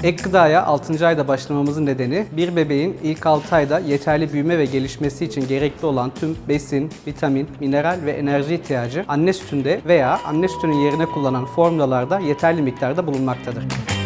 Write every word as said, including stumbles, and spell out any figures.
Ek gıdaya altıncı ayda başlamamızın nedeni bir bebeğin ilk altı ayda yeterli büyüme ve gelişmesi için gerekli olan tüm besin, vitamin, mineral ve enerji ihtiyacı anne sütünde veya anne sütünün yerine kullanılan formülalarda yeterli miktarda bulunmaktadır.